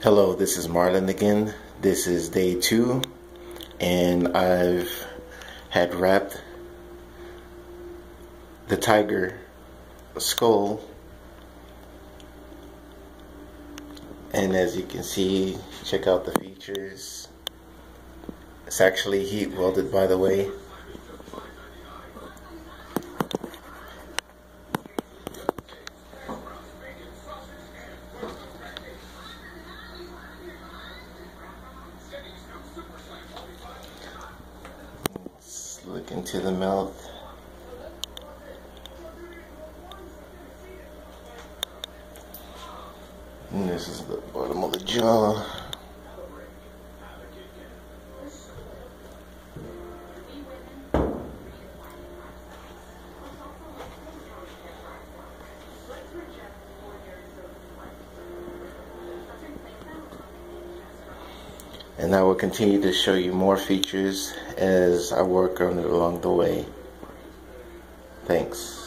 Hello, this is Marlon again. This is day 2, and I've had wrapped the tiger skull, and as you can see, check out the features. It's actually heat welded, by the way. Let's look into the mouth. And this is the bottom of the jaw. And I will continue to show you more features as I work on it along the way. Thanks.